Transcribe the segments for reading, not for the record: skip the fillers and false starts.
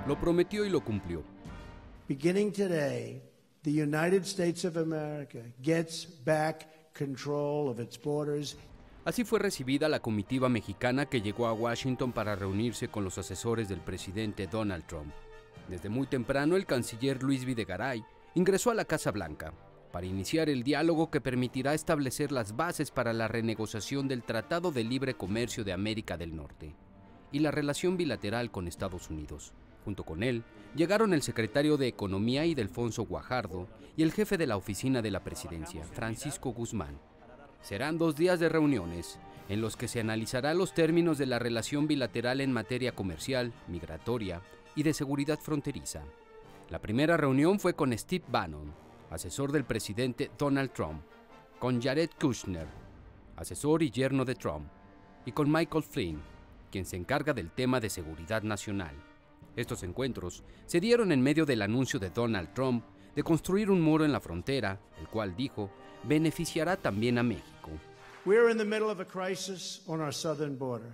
Lo prometió y lo cumplió. Beginning today, the United States of America gets back control of its borders. Así fue recibida la comitiva mexicana que llegó a Washington para reunirse con los asesores del presidente Donald Trump. Desde muy temprano, el canciller Luis Videgaray ingresó a la Casa Blanca para iniciar el diálogo que permitirá establecer las bases para la renegociación del Tratado de Libre Comercio de América del Norte y la relación bilateral con Estados Unidos. Junto con él, llegaron el secretario de Economía Ildefonso Guajardo y el jefe de la oficina de la presidencia, Francisco Guzmán. Serán 2 días de reuniones en los que se analizará los términos de la relación bilateral en materia comercial, migratoria y de seguridad fronteriza. La primera reunión fue con Steve Bannon, asesor del presidente Donald Trump, con Jared Kushner, asesor y yerno de Trump, y con Michael Flynn, quien se encarga del tema de seguridad nacional. Estos encuentros se dieron en medio del anuncio de Donald Trump de construir un muro en la frontera, el cual dijo beneficiará también a México. We're in the middle of a crisis on our southern border.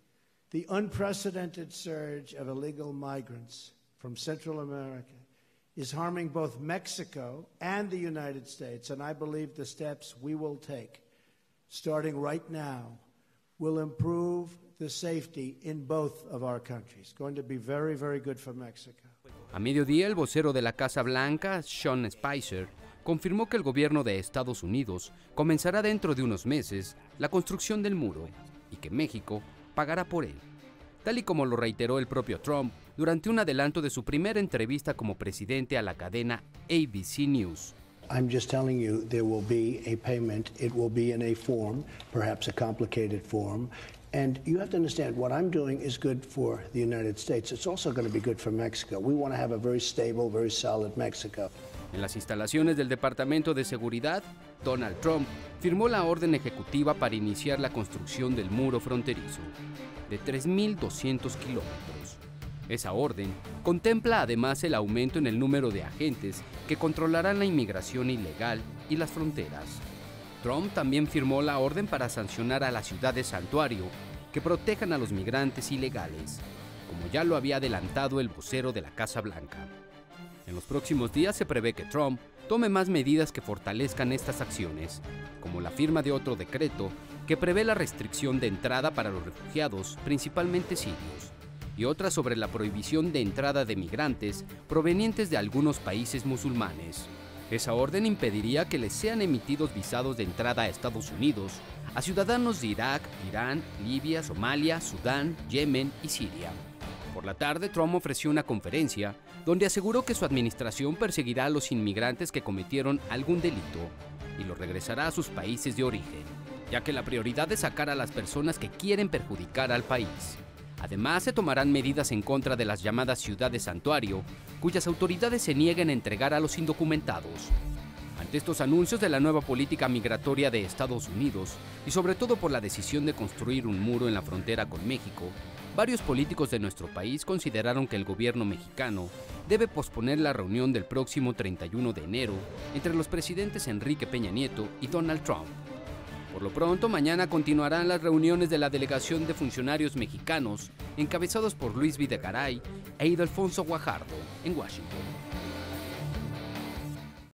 The unprecedented surge of illegal migrants from Central America is harming both Mexico and the United States, and I believe the steps we will take, starting right now, will improve the safety in both of our countries. Going to be very, very good for Mexico. A mediodía, el vocero de la Casa Blanca, Sean Spicer, confirmó que el gobierno de Estados Unidos comenzará dentro de unos meses la construcción del muro y que México pagará por él, tal y como lo reiteró el propio Trump durante un adelanto de su primera entrevista como presidente a la cadena ABC News. I'm just telling you there will be a payment. It will be in a form, perhaps a complicated form. And you have to understand what I'm doing is good for the United States. It's also going to be good for Mexico. We want to have a very stable, very solid Mexico. En las instalaciones del Departamento de Seguridad, Donald Trump firmó la orden ejecutiva para iniciar la construcción del muro fronterizo, de 3.200 kilómetros. Esa orden contempla además el aumento en el número de agentes que controlarán la inmigración ilegal y las fronteras. Trump también firmó la orden para sancionar a las ciudades santuario que protejan a los migrantes ilegales, como ya lo había adelantado el vocero de la Casa Blanca. En los próximos días se prevé que Trump tome más medidas que fortalezcan estas acciones, como la firma de otro decreto que prevé la restricción de entrada para los refugiados, principalmente sirios, y otra sobre la prohibición de entrada de migrantes provenientes de algunos países musulmanes. Esa orden impediría que les sean emitidos visados de entrada a Estados Unidos a ciudadanos de Irak, Irán, Libia, Somalia, Sudán, Yemen y Siria. Por la tarde, Trump ofreció una conferencia donde aseguró que su administración perseguirá a los inmigrantes que cometieron algún delito y los regresará a sus países de origen, ya que la prioridad es sacar a las personas que quieren perjudicar al país. Además, se tomarán medidas en contra de las llamadas ciudades santuario, cuyas autoridades se nieguen a entregar a los indocumentados. Ante estos anuncios de la nueva política migratoria de Estados Unidos, y sobre todo por la decisión de construir un muro en la frontera con México, varios políticos de nuestro país consideraron que el gobierno mexicano debe posponer la reunión del próximo 31 de enero entre los presidentes Enrique Peña Nieto y Donald Trump. Por lo pronto, mañana continuarán las reuniones de la delegación de funcionarios mexicanos encabezados por Luis Videgaray e Ildefonso Guajardo en Washington.